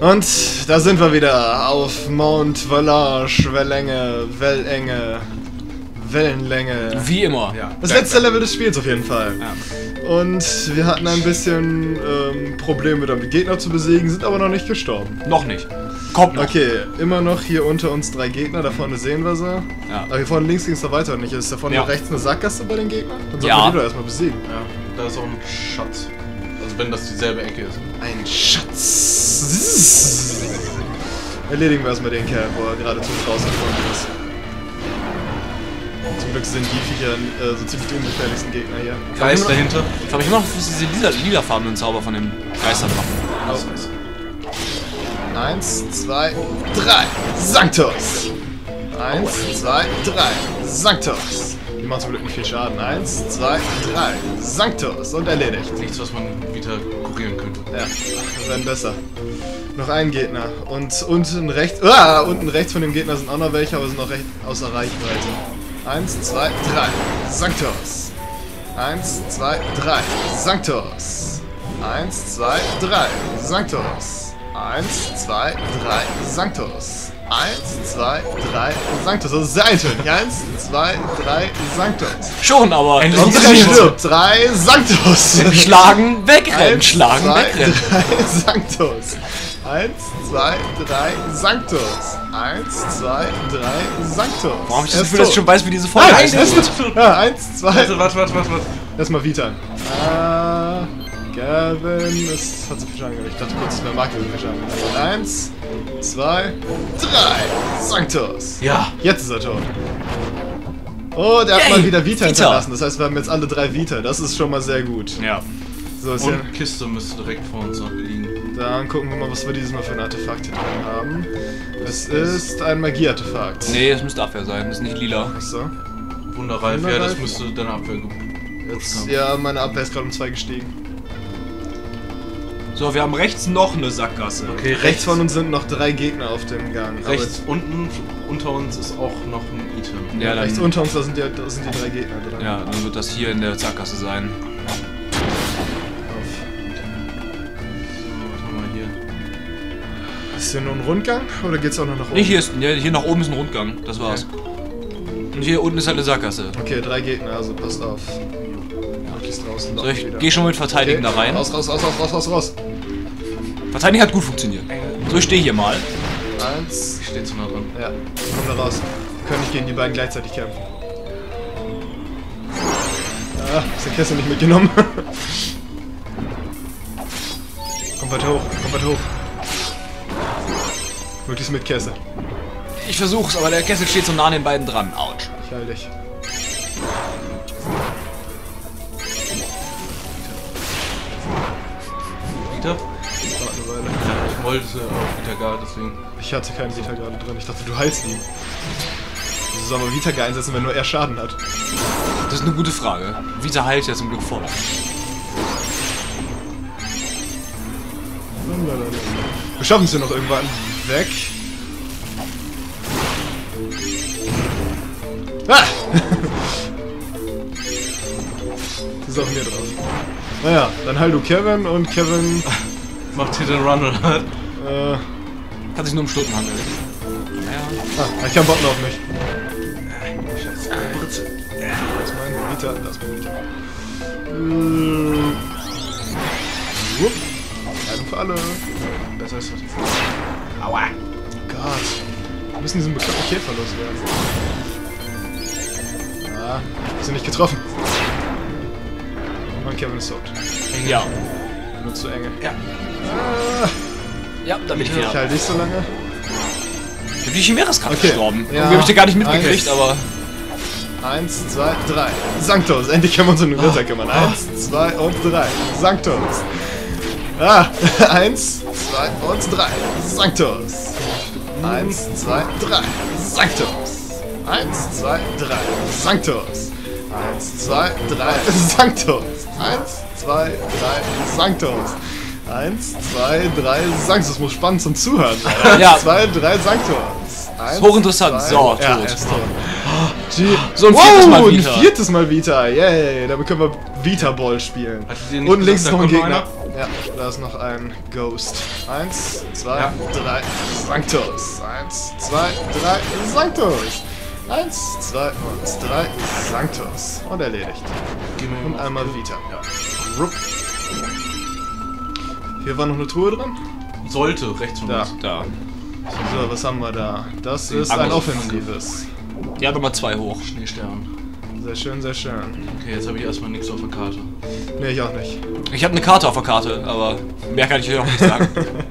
Und da sind wir wieder auf Mount Valage, Wellenge, Wellenlänge. Wie immer. Ja. Das letzte Level des Spiels auf jeden Fall. Ja. Und wir hatten ein bisschen Probleme damit, Gegner zu besiegen, sind aber noch nicht gestorben. Noch nicht. Kommt noch. Okay, immer noch hier unter uns 3 Gegner, da vorne sehen wir sie. Ja. Aber hier vorne links ging es da weiter nicht. Ist da vorne Ja. rechts eine Sackgasse bei den Gegnern? Dann sollten Ja. wir die doch erstmal besiegen. Ja, da ist auch ein Schatz. Also wenn das dieselbe Ecke ist. Ein Schatz. Erledigen wir erstmal den Kerl, wo er gerade zu uns rausgekommen ist. Zum Glück sind die Viecher so ziemlich die ungefährlichsten Gegner hier. Geist dahinter. Ich frage mich immer noch, was diese lilafarbenen Zauber von den Geistern machen. Das heißt. 1, 2, 3. Sanctus! 1, 2, 3. Sanctus! Die machen zum Glück nicht viel Schaden. 1, 2, 3. Sanctus! Und erledigt. Nichts, was man wieder kurieren könnte. Ja, wir werden besser. Noch ein Gegner. Und unten rechts von dem Gegner sind auch noch welche, aber sind noch recht außer Reichweite. 1, 2, 3. Sanctus! 1, 2, 3. Sanctus! 1, 2, 3. Sanctus! 1, 2, 3, Sanctus. 1, 2, 3, Sanctus. Das ist sehr eintönig. 1, 2, 3, Sanctus. Schon, aber. Und er stirbt. 3, Sanctus. Schlagen, wegrennen. 1, Schlagen, 2, wegrennen. 3, Sanctus. 1, 2, 3, Sanctus. 1, 2, 3, Sanctus. Warum hab ich das Er ist Gefühl, dass ich tot. schon weiß, wie diese Folge heißt? Ja, 1, 2. Warte. Erstmal Vita. Gavin, das hat so viel Schaden gemacht. Ich dachte kurz, es wäre Mark, der so viel Schaden gemacht. 1, 2, 3. Sanctus. Ja. Jetzt ist er tot. Oh, der hat Yay, mal wieder Vita Vita. hinterlassen. Das heißt, wir haben jetzt alle 3 Vita. Das ist schon mal sehr gut. Ja. So, ist ja, Und Kiste müsste direkt vor uns noch liegen. dann gucken wir mal, was wir dieses Mal für ein Artefakt hier drin haben. Es ist ein Magieartefakt. Nee, das müsste Abwehr sein, das ist nicht lila. Achso. Wunderreif, ja, Wunderreif? das müsste deine Abwehr Jetzt, ja, meine Abwehr ist gerade um 2 gestiegen. So, wir haben rechts noch eine Sackgasse. Okay, Rechts von uns sind noch 3 Gegner auf dem Gang. Rechts unten, unter uns ist auch noch ein Item. Ja, Aber rechts dann, unter uns, da sind die 3 Gegner drin. ja, dann wird das hier in der Sackgasse sein. Was haben wir hier? Ist hier nur ein Rundgang oder geht's auch noch nach oben? Nee, hier nach oben ist ein Rundgang, das war's. Und hier unten ist halt eine Sackgasse. Okay, 3 Gegner, also passt auf. Möglichst draußen. So, ich geh schon mit Verteidigen da rein. Raus. Verteidigen hat gut funktioniert. So, ich stehe hier mal. 1. Ich stehe zu nah dran. Ja, kommen wir raus. Wir können nicht gegen die beiden gleichzeitig kämpfen. Ah, ist der Kessel nicht mitgenommen. Kommt weit hoch. Möglichst mit Kessel. Ich versuch's, aber der Kessel steht so nah an den beiden dran. Autsch. Ich heil dich. Vita? Warte eine Weile. Ja, ich wollte auch Vita gar, deswegen. Ich hatte keinen Vita gerade drin. Ich dachte, du heilst ihn. Wieso soll man Vita einsetzen, wenn nur er Schaden hat? Das ist eine gute Frage. Vita heilt ja zum Glück voll. Wir schaffen es ja noch irgendwann weg. Ah! Die ist auf mir drauf. Naja, dann heil du Kevin und Kevin. Macht Hit and Run oder? Kann sich nur um Stunden handeln. Naja. Er hat keinen Bock mehr auf mich. Scheiße. Das ist mein Vita. Das ist mein Vita. Wupp. Einen für alle. Besser ist das. Aua. Gott. Wir müssen diesen bekloppten Käfer loswerden. Ah, ist nicht getroffen. Und Kevin ist tot. Ja. Nur zu enge. Ja. Ah, Ja, da bin ich ich wieder. halte nicht so lange. Ich bin die Chimäres-Kampf Okay. gestorben. Ja. Irgendwie hab ich den gar nicht mitgekriegt, aber... 1, 2, 3. Sanctus. Endlich können wir uns um den Ritter kümmern. 1, 2 und 3. Sanctus. Ah, 1, 2 und 3. Sanctus. 1, 2, 3. Sanctus. 1, 2, 3. Sanctus. 1, 2, 3. Sanctus. 1, 2, 3. Sanctus. 1, 2, 3. Sanctus. Das muss spannend zum Zuhören. 1, Ja. 2, 3. Sanctus. Ist hochinteressant. So, tot. Ja, er ist tot. So ein viertes Mal Vita. Ein viertes Mal Vita. Yay, damit können wir Vita Ball spielen. Hattet ihr nicht Und links gesagt, noch ein da kommt Gegner. Ja, da ist noch ein Ghost. 1, 2, 3, Sanctus. 1, 2, 3, Sanctus. 1, 2 und 3, Sanctus. Und erledigt. Und einmal Vita. Ja. Rupp. Hier war noch eine Truhe drin. Sollte, rechts von Da. uns. Da. So, was haben wir da? Das ist Angriff. ein offensives. Ja, Nummer 2 hoch. Schneestern. Sehr schön, sehr schön. Okay, jetzt habe ich erstmal nichts auf der Karte. Nee, ich auch nicht. Ich habe eine Karte auf der Karte, aber mehr kann ich euch auch nicht sagen.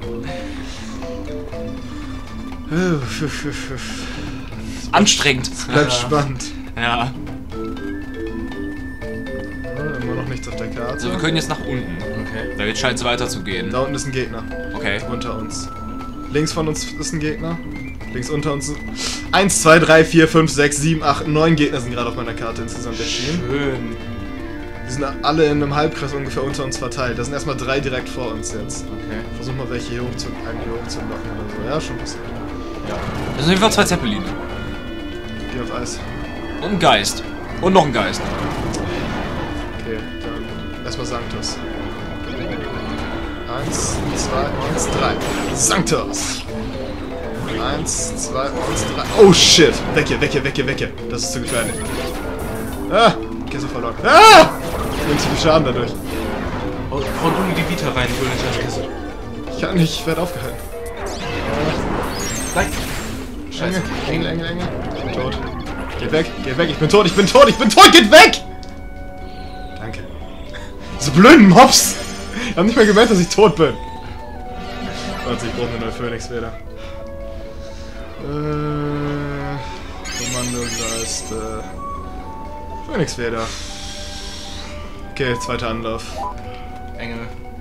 Anstrengend. Bleibt spannend. Ja. Immer noch nichts auf der Karte. Also wir können jetzt nach unten. Okay. Da scheint es weiter zu gehen. Da unten ist ein Gegner. Okay. Unter uns. Links von uns ist ein Gegner. Links unter uns. 1, 2, 3, 4, 5, 6, 7, 8, 9 Gegner sind gerade auf meiner Karte insgesamt erschienen. Schön. Die sind alle in einem Halbkreis ungefähr unter uns verteilt. Da sind erstmal 3 direkt vor uns jetzt. Okay. Versuch mal welche hier einen hier hochzulocken oder so. Ja, schon passiert. Ja. Das sind auf jeden Fall 2 Zeppeline. Geh auf Eis. Und ein Geist. Und noch ein Geist. Okay, dann erstmal Sanctus. 1, 2 und 3. Sanctus! 1, 2 und 3. Oh shit! Weg hier, weg hier, weg hier, weg hier. Das ist zu gefährlich. Ah! Kiste verloren. Ah! Ich nehme zu viel Schaden dadurch. Oh, hau du mir die Vita rein, ich will nicht als Kiste. Ich kann nicht, ich werde aufgehalten. Nein! Scheiße. Engel, Engel, Engel. Ich bin tot. Geht weg, geht weg, ich bin tot, ich bin tot, ich bin tot, geht weg! Danke. Diese blöden Mobs! Ich hab nicht mehr gemerkt, dass ich tot bin. Warte, ich brauche eine neue Phönix-Feder. Kommandogeist, Phönix-Feder. Okay, zweiter Anlauf. Engel.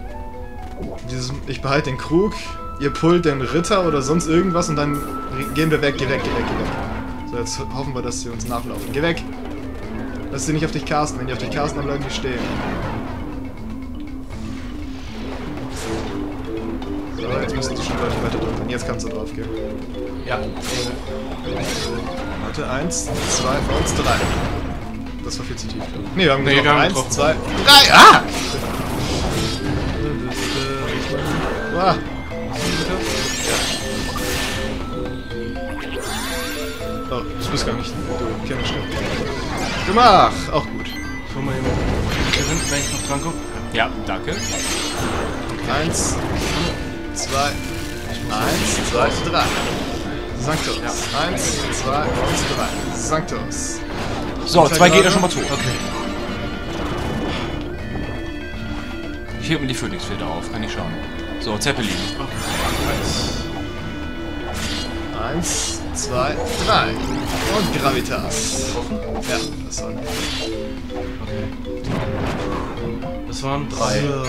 Ich behalte den Krug, ihr pullt den Ritter oder sonst irgendwas und dann gehen wir weg, geh weg, geh weg, geh weg. So, jetzt hoffen wir, dass sie uns nachlaufen. Geh weg! Lass sie nicht auf dich casten. Wenn die auf dich casten, dann bleiben die stehen. So, jetzt müssen die schon deutlich weiter drücken. Jetzt kannst du drauf gehen. Ja. Warte, 1, 2 und 3. Das war viel zu tief. Nee, wir haben Nee, wir haben 1, getroffen. 2, 3. Ah! Ah! Oh, das bist gar nicht. Du kennst schon. Gemacht! Auch gut. Ich hol mal eben Kevin, wenn ich noch drankomme. Ja, danke. 1, 2, 1, 2, 3. Sanctus. 1, 2 und 3. Sanctus. So, 2 Gegner schon mal tot. Okay. Ich heb mir die Phönixfeder auf, kann ich schauen. So, Zeppelin. 1, 2, 3. Und Gravitas. Ja, das war. Okay. Das waren 3.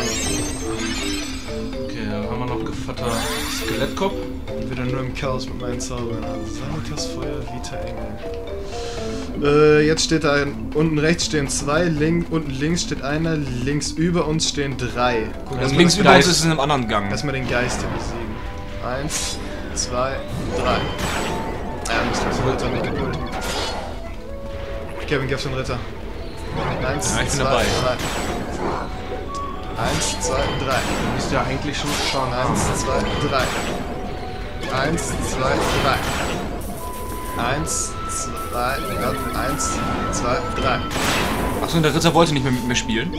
Okay, dann haben wir noch Gevatter Skelettkopf. Wieder nur im Chaos mit meinen Zaubern. Sanitas, Feuer, Vita, Engel. Jetzt steht da, unten rechts stehen 2, unten links steht einer, links über uns stehen 3. Guck, Also links über uns ist es in einem anderen Gang. erstmal den Geist hier besiegen. 1, 2, 3. Ja, Mist, hast du Ritter nicht gepult. Kevin, gib den Ritter. 1, Ja, ich bin 2, dabei. 3. 1, 2, 3. Müsste ja eigentlich schon schauen. 1, 2, 3. 1, 2, 3. 1, 2, 1, 2, 3. Achso, und der Ritter wollte nicht mehr mit mir spielen.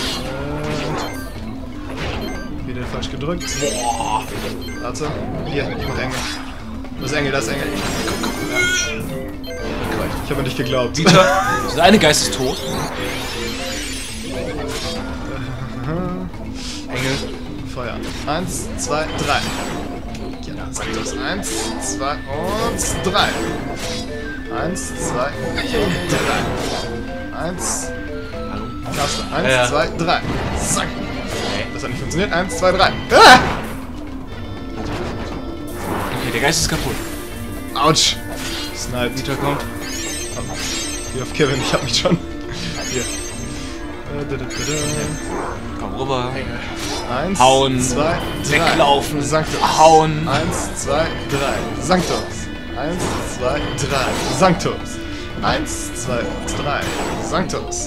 Wieder falsch gedrückt. Boah. Warte. Hier, ich mach Engel. Das ist Engel, das ist Engel. Ja. Ich habe nicht geglaubt. Vita, der eine Geist ist tot. Engel. Feuer. 1, 2, 3. Ja, sag das. 1, 2 und 3. 1, 2 und 3. 1. Hallo. Kaste. 1, Ja. 2, 3. Zack. Das hat nicht funktioniert. 1, 2, 3. Ah! Okay, der Geist ist kaputt. Autsch. Snipe. Vita kommt. Hier auf Kevin, ich hab mich schon. Hier. Komm rüber. 1, Hauen. 2, 3. Weglaufen. Sanctus. Hauen. 1, 2, 3. Sanctus. 1, 2, 3. Sanctus. 1, 2 und 3. Sanctus.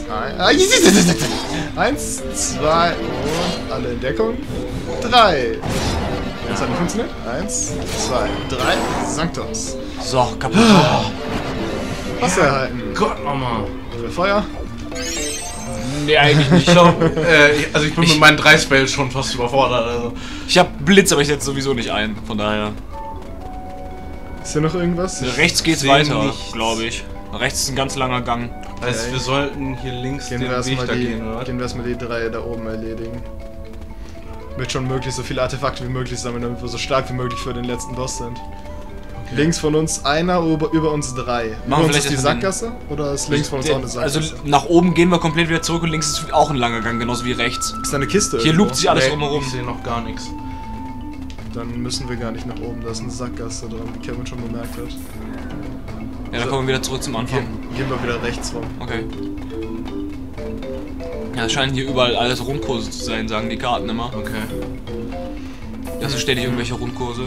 1, 2 und alle in Deckung. 3. Das hat nicht funktioniert. 1, 2, 3. Sanctus. So, kaputt. Wasser erhalten. Gott, Mama. Für Feuer. Nee, eigentlich nicht. Ich glaub, also ich bin mit meinen 3 Spells schon fast überfordert. Also. Ich hab Blitz, aber ich setze sowieso nicht ein. Von daher. Ist hier noch irgendwas? Rechts geht's seh weiter, nichts. glaube ich. Rechts ist ein ganz langer Gang. Heißt, wir sollten hier links Gehen den wir Weg erstmal da die, gehen, oder? gehen wir erstmal die 3 da oben erledigen. Mit schon möglichst so viele Artefakte wie möglich sammeln, damit wir so stark wie möglich für den letzten Boss sind. Okay. Links von uns einer, über uns 3. Über Machen wir uns ist vielleicht die erstmal den- Sackgasse oder ist links von uns auch eine Sackgasse? Also nach oben gehen wir komplett wieder zurück und links ist auch ein langer Gang, genauso wie rechts. ist da eine Kiste Hier irgendwo? loopt sich alles Nee, drumherum. Ich sehe noch gar nichts. Dann müssen wir gar nicht nach oben, da ist eine Sackgasse dran, wie Kevin schon bemerkt hat. Ja, dann kommen wir wieder zurück zum Anfang. Gehen wir wieder rechts rum. Okay. Ja, es scheinen hier überall alles Rundkurse zu sein, sagen die Karten immer. Okay. Das sind ständig irgendwelche Rundkurse.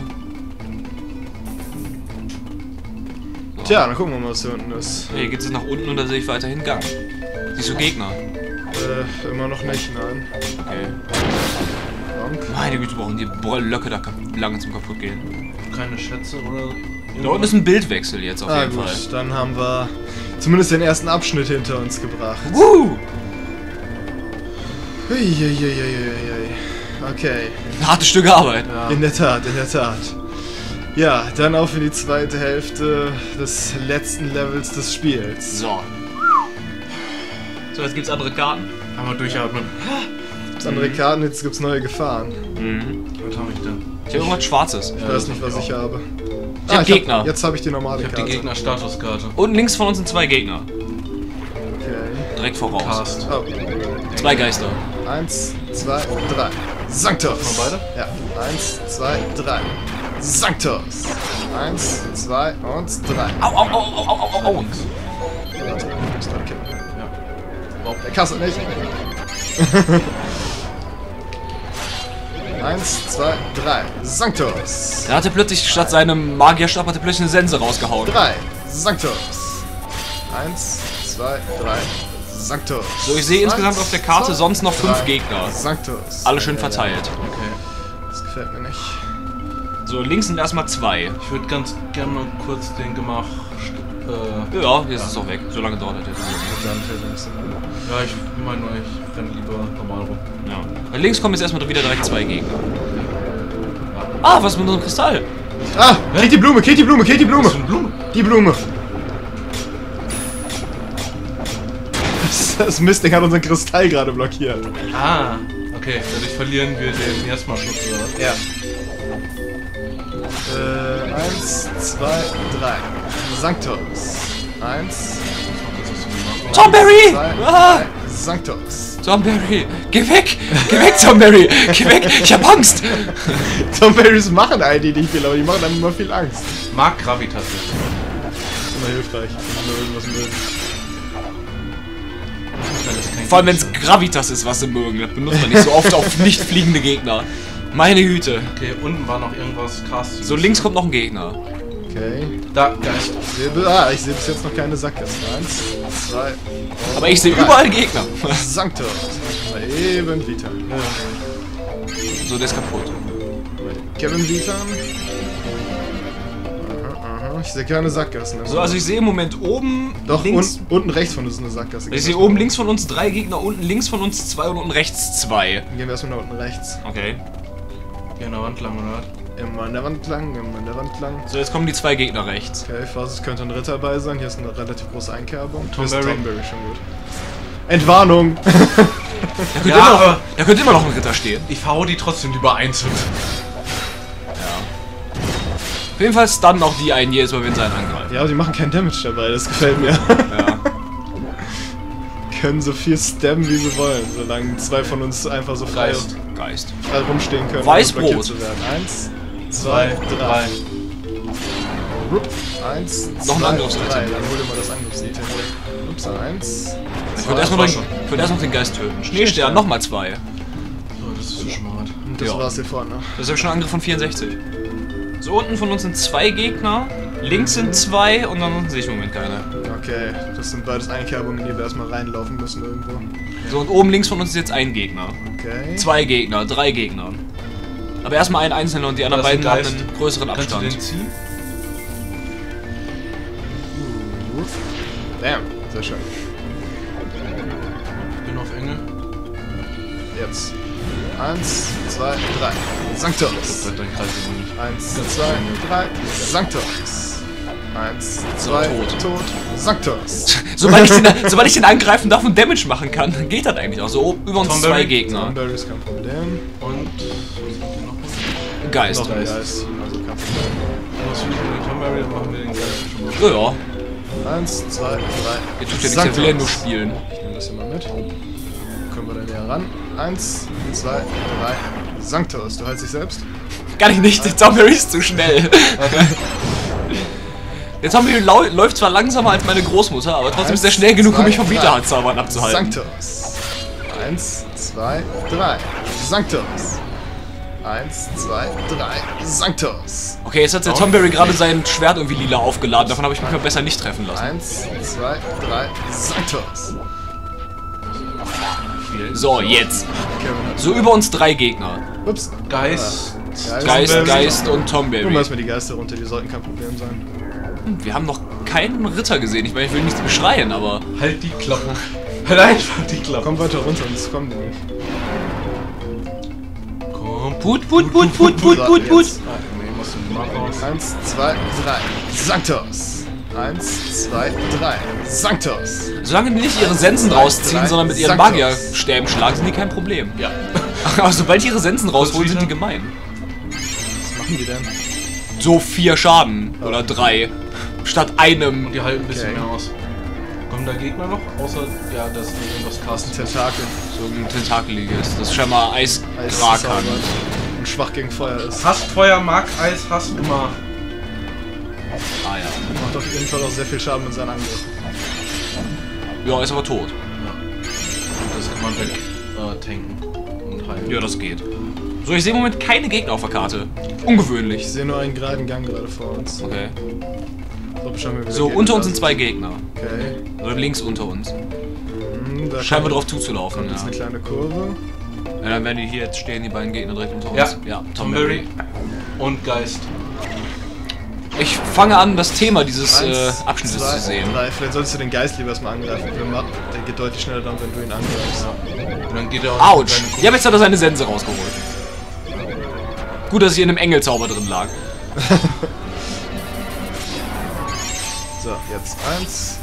So. Tja, dann gucken wir mal, was hier unten ist. Hier geht's jetzt nach unten und da sehe ich weiterhin Gang. Siehst du Gegner? Immer noch nicht, nein. Okay. Bonk. Meine Güte, brauchen die Blöcke da lange zum kaputt gehen. Keine Schätze oder. Da unten ist ein Bildwechsel jetzt auf jeden gut, Fall. dann haben wir zumindest den ersten Abschnitt hinter uns gebracht. Woo! Uiuiuiuiui. Okay, Ein hartes Stück Arbeit. Ja. in der Tat, in der Tat. Ja, dann auf in die zweite Hälfte des letzten Levels des Spiels. So. So, jetzt gibt's andere Karten. Einmal durchatmen. Gibt's andere Karten, jetzt gibt's neue Gefahren. Was habe ich denn? Ich habe irgendwas Schwarzes. Ich weiß nicht, was ich habe. Ich hab Gegner. Jetzt habe ich die normale Ich habe die Karte. Gegner-Statuskarte. Unten links von uns sind 2 Gegner. Okay. Direkt voraus. Cast. Oh. 2 Geister. 1, 2, 3. Sanctus. Mal beide? Ja. 1, 2, 3. Sanctus. 1, 2 und 3. Au, au, au, au, au, au, au. Warte, ich muss dran kippen. Ja. Der Kasse nicht. 1, 2, 3. Sanctus. Er hatte plötzlich statt seinem Magierstab hatte plötzlich eine Sense rausgehauen. 3. Sanctus. 1, 2, 3. Sanctus. So, ich sehe insgesamt auf der Karte 2, sonst noch 5 3. Gegner. Sanctus. Alle schön verteilt. Okay. Das gefällt mir nicht. So, links sind erstmal 2. Ich würde ganz gerne mal kurz den Gemach. Ja, jetzt ist es auch weg. So lange dauert das jetzt. Ja, ich meine nur, ich renne lieber normal rum. Ja. Und links kommen jetzt erstmal wieder direkt 2 Gegner. Ah, was ist mit unserem Kristall? Ah! Geht die Blume, geht die Blume, geht die Blume! Was für eine Blume? Die Blume! Das Mistding hat unseren Kristall gerade blockiert. Ah, okay. Dadurch verlieren wir den Miasma-Schutz, oder was? Ja. 1, 2, 3. Sanctus. 1, Tomberry! 2, Ah! 3. Sanctus. Tomberry! Geh weg! Geh weg, Tomberry! Geh weg! Ich hab Angst! Tomberries machen all die nicht viel, aber die machen dann immer viel Angst. Mag Gravitas. Das ist immer hilfreich, wenn wir irgendwas mögen. Vor allem wenn es Gravitas ist, was sie mögen. Das benutzt man nicht so oft auf nicht fliegende Gegner. Meine Güte. Okay, unten war noch irgendwas Cast. So, links kommt noch ein Gegner. Okay. Da, Geist. Ich sehe bis jetzt noch keine Sackgasse. 1, 2. Aber ich sehe überall Gegner. Sanctus. Mal eben Vita. So, der ist kaputt. Kevin Vita. Aha. Ich sehe keine Sackgassen. So, also ich sehe im Moment oben Doch, links. unten rechts von uns ist eine Sackgasse. Ich sehe oben links von uns 3 Gegner, unten links von uns 2 und unten rechts 2. Dann gehen wir erstmal nach unten rechts. Okay. Hier an der Wand lang, oder? Immer an der Wand lang, immer an der Wand lang. So, jetzt kommen die 2 Gegner rechts. Okay, Vorsicht, könnte ein Ritter bei sein. Hier ist eine relativ große Einkerbung. Tomberry. Tomberry, schon gut. Entwarnung! Da könnte immer noch ein Ritter stehen. Ich verhau die trotzdem lieber einzeln. Auf jeden Fall stunnen auch die einen jedes Mal, wenn sie einen angreifen. Ja, aber die machen keinen Damage dabei, das gefällt mir. Ja. Können so viel stabben, wie sie wollen, solange 2 von uns einfach so frei Geist. rumstehen können. Weißbrot. um blockiert zu werden. 1, 2, 3. 1, Noch ein 2, Angriffsitem. 3. Dann hol dir mal das Angriffsitem. Ups, 1. Ich würde erst noch den Geist töten. Schneestern, nochmal 2. So, das ist so schmart. Und das Ja. war's hier vorne. Das ist ja schon ein Angriff von 64. So, unten von uns sind 2 Gegner. Links sind 2 und dann sehe ich im Moment keine. Okay, das sind beides Einkerbungen, in die wir erstmal reinlaufen müssen irgendwo. So, und oben links von uns ist jetzt ein Gegner. Okay. 2 Gegner, 3 Gegner. Aber erstmal ein einzelner und die anderen Das ist beiden ein haben Geist. einen größeren Kannst du Abstand. den ziehen? Damn, sehr schön. Ich bin auf Engel. Jetzt. 1, 2, 3. Sanctus. Dein Kreis ist nicht. 1, 2, 3. Sanctus. 1, 2, tot. Sanctus. Sobald ich den angreifen darf und Damage machen kann, geht das eigentlich auch. So über uns Tomberry. 2 Gegner. Tomberry ist kein Problem. Und noch Geist. Noch ein Geist. Also kein Problem. was für den Tomberry, dann machen wir den Geist schon mal. Ja, 1, 2, 3. ihr tut ja nichts, er will ja nur spielen. Ich nehme das hier mal mit. Können wir da näher ran. 1, 2, 3. Sanctus, du hältst dich selbst? Kann ich nicht, der Tomberry ist zu schnell. Der Tomberry läuft zwar langsamer als meine Großmutter, aber trotzdem ist er schnell genug, um mich vom Widerhaarzaubern abzuhalten. Sanctus. 1, 2, 3. Sanctus. 1, 2, 3. Sanctus. Okay, jetzt hat der Tomberry gerade sein Schwert irgendwie lila aufgeladen, davon habe ich mich mal besser nicht treffen lassen. 1, 2, 3. Sanctus. So, jetzt. Kevin hat. So über uns 3 Gegner. Ups. Geist. Geist und Guck mal Tomberry. erstmal die Geister runter, die sollten kein Problem sein. Wir haben noch keinen Ritter gesehen. Ich meine, ich will nichts beschreien, aber... Halt die Klappe. Halt einfach die Klappe. Komm weiter runter, sonst kommen die nicht. Komm. Put. So, jetzt. Nee, musst du mal raus. 1, 2, 3. Sanctus. 1, 2, 3. Sanctus. Solange die nicht ihre Sensen rausziehen, sondern mit ihren Sanctus. Magierstäben schlagen, sind die kein Problem. Ja. Aber sobald die ihre Sensen rausholen, sind die gemein. Was machen die denn? So 4 Schaden oder 3 statt einem. Die halten ein bisschen Okay. mehr aus. Kommen da Gegner noch? Außer, ja, das ist irgendwas Casten. Tentakel. So ein Tentakeliges, das scheinbar Eisgras Eiszaubert. kann. Und schwach gegen Feuer ist. Hasst Feuer, mag Eis, hasst immer. Ah ja. Macht auf jeden Fall auch sehr viel Schaden mit seinen Angriffen. Ja, ist aber tot. Das kann man weg tanken und heilen. Ja, das geht. So, ich sehe im Moment keine Gegner auf der Karte. Ungewöhnlich. Ich sehe nur einen geraden Gang gerade vor uns. Okay. Schauen wir, wie So, der unter Gegner uns da sind 2 Gegner. Okay. Oder links unter uns. Da Scheinen wir kommt- drauf zuzulaufen. Kommt jetzt eine Ja. kleine Kurve. Ja, dann werden die hier jetzt stehen, die beiden Gegner direkt unter Ja, uns. Ja, Tomberry und Geist. Ich fange an, das Thema dieses 1, Abschnittes 2, zu sehen. 3. Vielleicht solltest du den Geist lieber erstmal angreifen. Der geht deutlich schneller dann, wenn du ihn angreifst. Und dann geht er auch Autsch! Ja, jetzt hat er seine Sense rausgeholt. Gut, dass ich in einem Engelzauber drin lag. So, jetzt 1.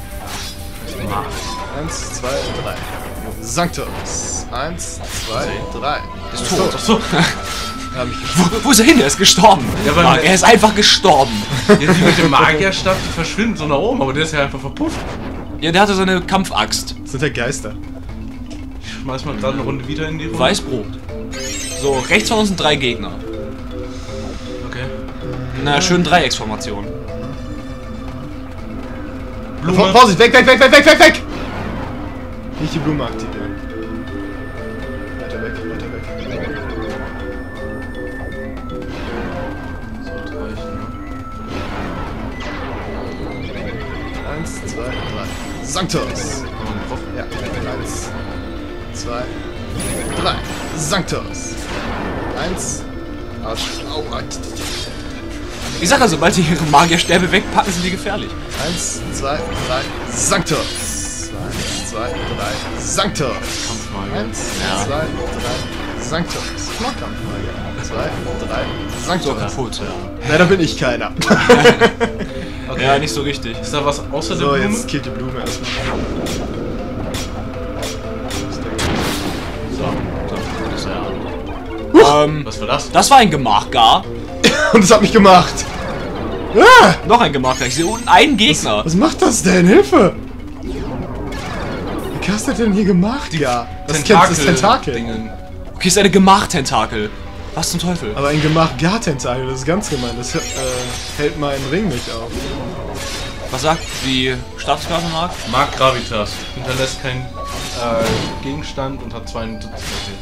1, 2, 3. Sanctus. 1, 2, 3. Ist tot. Achso, Hab ich Wo ist er hin? Er ist gestorben. Ja, aber- Mann, er ist einfach gestorben. ja, die mit dem Magierstab, die verschwinden so nach oben, aber der ist ja einfach verpufft. Ja, der hatte seine Kampfaxt. Das sind ja Geister. Ich schmeiß mal gerade eine Runde wieder in die Runde. Weißbrot. So, rechts von uns sind 3 Gegner. Okay. Na, schön Dreiecksformation. Blume. Vorsicht, weg! Nicht die Blume aktivieren. Weiter weg. Sollte reichen, ne? 1, 2, 3. Sanctus. Kann man drauf? Ja, 1, 2, 3. Sanctus. 1. Au. Ich sag ja, sobald die ihre Magierstäbe wegpacken, sind die gefährlich. 1, 2, 3. Sanctus. 1, 2, 3. Sanctus. Kampfmagier. 1, Ja. 2, 3. Sanctus. Nahkampfmagier. 2, 3. So Sanctus. kaputt, ja. Na, da bin ich keiner. Okay. Ja, nicht so richtig. Ist da was außer der So, Blume? jetzt killt die Blume erstmal. So, das ist ja. Was war das? Das war ein Gemach, gar. Und es hat mich gemacht. Ah, Noch ein Gemach, gar. Ich sehe unten einen Gegner. was macht das denn? Hilfe! Wie hast du denn hier gemacht? Ja, das kennst das Tentakel. Dingen. Okay, ist eine Gemach-Tentakel. Was zum Teufel? Aber ein Gemach-Gar-Tentakel, das ist ganz gemein. Das hält meinen Ring nicht auf. Was sagt die Statusklasse, Mark? Mag Gravitas. Hinterlässt keinen Gegenstand und hat 72 HP.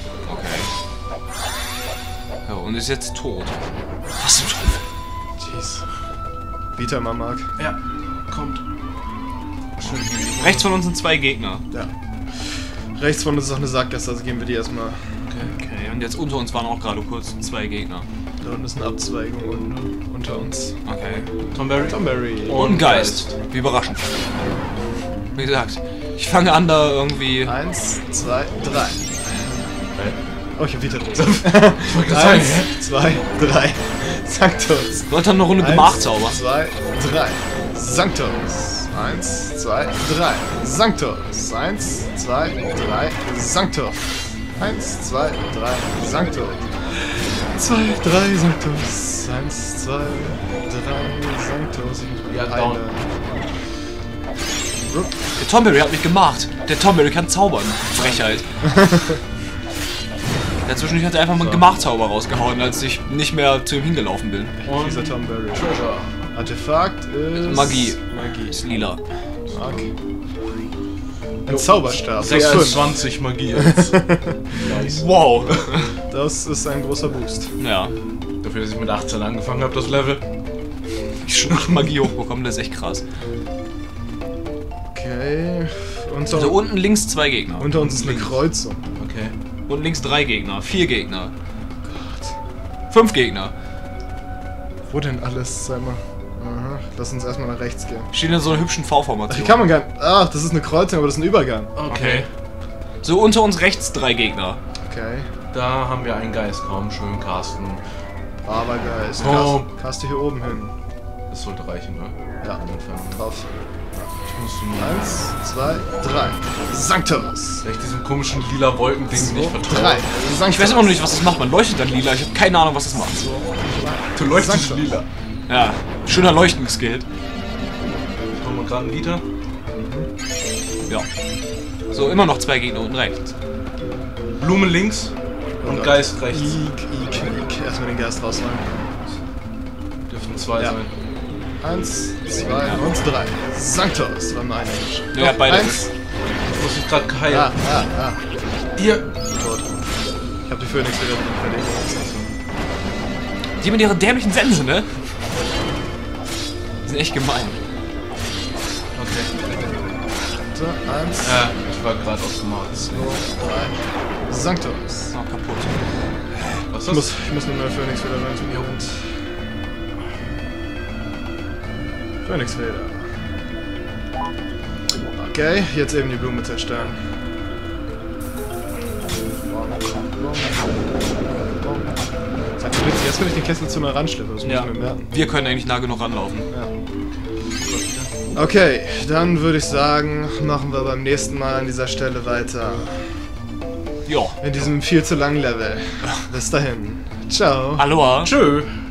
Okay. Ja, und ist jetzt tot. Was zum Teufel? Jeez. Vita mal mag. Ja, kommt. Schön. Rechts von uns sind 2 Gegner. Ja. Rechts von uns ist auch eine Sackgasse, also gehen wir die erstmal. Okay. Okay, und jetzt unter uns waren auch gerade kurz 2 Gegner. Da unten ist eine Abzweigung unten unter uns. Okay. Tomberry. Tomberry. Und ein Geist. Wie überraschend. Wie gesagt, ich fange an da irgendwie... 1, 2, 3. Okay. Oh, ich hab Vita drin. Ich wollte gerade sagen, 1, 2, 3. Sanctus. Leute haben eine Runde Gemachzauber. 1, 2, 3. Sanctus. 1, 2, 3. Sanctus. 1, 2, 3. Sanctus. 1, 2, 3. Sanctus. 2, 3. Sanctus. 1, 2, 3. Sanctus. Ich muss Ja, mal down. Der Tomberry hat mich gemacht. Der Tomberry kann zaubern. Frechheit. Dazwischen hat er einfach mal einen Gemachzauber rausgehauen, als ich nicht mehr zu ihm hingelaufen bin. Und Dieser Tomberry. Treasure. Artefakt ist... Magie. Magie. Ist lila. Mark. Ein Zauberstab. Plus 5. 26 Magie jetzt. Nice. Wow. Das ist ein großer Boost. Ja. Dafür, dass ich mit 18 angefangen habe, das Level. Ich schon noch Magie hochbekommen, das ist echt krass. Okay. Also unten links 2 Gegner. Unter uns ist eine links. Kreuzung. Okay. Und links 3 Gegner. 4 Gegner. 5 Gegner. Wo denn alles? Sag mal. Aha. Lass uns erstmal nach rechts gehen. Stehen in so einer hübschen Ach, V-Formation. hier kann man gar nicht. Ach, das ist eine Kreuzung, aber das ist ein Übergang. Okay. So unter uns rechts 3 Gegner. Okay. Da haben wir einen Geist. Komm, schön casten. Aber Geist. Oh. Cast hier oben hin. Das sollte reichen, ne? Ja. Entfernung. Drauf. Ich muss nur 1, 2, 3. Sanctus. vielleicht diesem komischen lila Wolkending nicht 3. vertrauen. Sanctus. Ich weiß immer noch nicht, was das macht. Man leuchtet dann lila. Ich habe keine Ahnung, was das macht. Du leuchtest Sanctus. lila. Ja, schöner Leuchtungsskill. Haben wir gerade einen Liter? Ja. So, immer noch 2 Gegner unten rechts. Blume links und Gott. Geist rechts. Eek. Erstmal den Geist rausholen. Dürften 2 Ja. sein. 1, 2 und 3. Sanctus. War nur einer. Ja, beide. 1. Ich muss mich gerade heilen. Ja. Hier. Tot. Ich hab die Phoenix wieder verlegt. Die mit ihren dämlichen Sensen, ne? Die sind echt gemein. Okay. 1, Ich war gerade ausgemacht. 2, 3. Sanctus. Oh, kaputt. Was ist Ich das? muss nur eine Phoenix wieder rein. Und Phoenix wieder. Okay, jetzt eben die Blume zerstören. Sag du witzig, jetzt kann ich den Kessel zu einer ranschleppen, das muss Ja. ich mir merken. Wir können eigentlich nah genug ranlaufen. Ja. Okay, dann würde ich sagen, machen wir beim nächsten Mal an dieser Stelle weiter. Ja. In diesem viel zu langen Level. Bis dahin. Ciao. Aloha. Tschö.